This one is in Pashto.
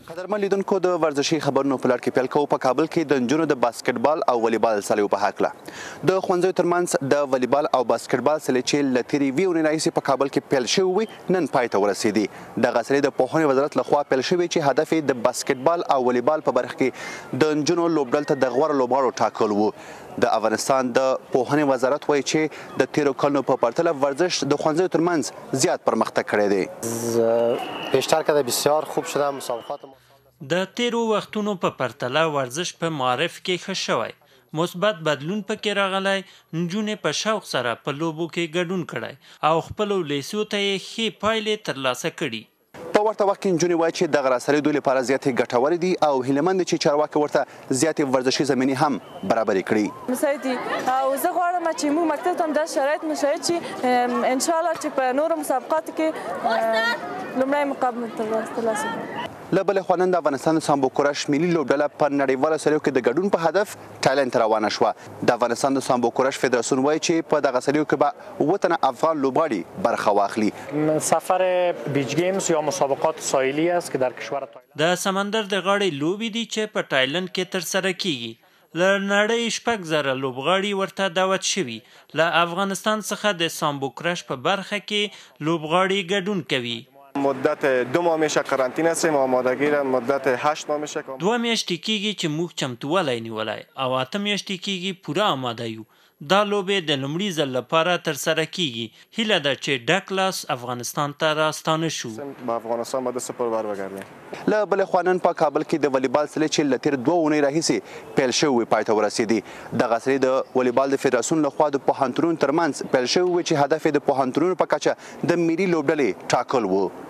قدرمن لیدونکو د ورزشي خبرونو په لړ کې پیل کوو. په کابل کې د نجونو د باسکټبال او والیبال سلیو په هکله د ښوونځیو ترمنځ د والیبال او باسکټبال سلې چې له تېرې یوې اونۍ راهیسې په کابل کې پیل شوي وي نن پای ته ورسېدې. دغه سلې د پوهنې وزارت لخوا پیل شوې چې هدف یې د باسکټبال او والیبال په برخه کې د نجونو لوبډل ته د غوره لوبغاړو ټاکل و. د افغانستان د پوهنې وزارت وایي چې د تېرو کلونو په پرتله ورزش د ښوونځیو ترمنځ زیات پرمختګ کړی دی. بیشتر که بسیار خوب شده مسابقات د تیرو وختونو په پرتله ورزش په معرف کې ښه شوی. مثبت بدلون پکې راغلی. نجونې په شوق سره په لوبو کې ګډون کړی او خپلو لیسو ته یې ښې پایلې ترلاسه کړي. په ورته وخت کې نجونې وایي چې دغه راسرې دوی لپاره زیاتې ګټورې دي او هیلهمند دي چې چارواکي ورته زیاتې ورزشي زمینې هم برابرې کړي. مساعد دي او زه غواړم چې موږ مکتب ته هم داسې شرایط مساعد چې انشاءالله چې په نورو مسابقاتو کې لومړی مقام ترلاسه کړو. له بلې خوا نن د افغانستان د سامبو کورش ملي لوبډله په نړیواله سریو کې د ګډون په هدف تایلند ته روانه شوه. د افغانستان د سامبو کورش فدراسیون وایي چې په دغه سریو کې به 7 تنه افغان لوبغاړي برخه واخلي. سفر بیچ گیمز یا مسابقات ساحلی است که در کشور تایلند د سمندر د غاړې لوبې دي چې په تایلند کې ترسره کیږي. له نړۍ 6,000 لوبغاړي ورته دعوت شوي. له افغانستان څخه د سامبو کورش په برخه کې لوبغاړي ګډون کوي. مدت 2 ماه میشه قرنطینه هستیم و آمادگی را مدت 8 ماه میشه. 2 میاشتې کیږي چې موږ چمتووالی نیولی او 8 میاشتې کیږي پوره آماده یو. دا لوبې د لومړي ځل لپاره ترسره کیږي. هیله ده چې ډک لاس افغانستان ته راستانه شو. با افغانستان به دست پر بر بگردیم. له بلې خوا نن په کابل کې د والیبال سلې چې له تېرې 2 اونۍ راهیسې پیل شوي پای ته ورسېدې. دغه سلې د والیبال د فدراسیون لخوا د پوهنتونونو ترمنځ پیل شوي وي چې هدف یې د پوهنتونونو په کچه د ملي لوبډلې ټاکل و.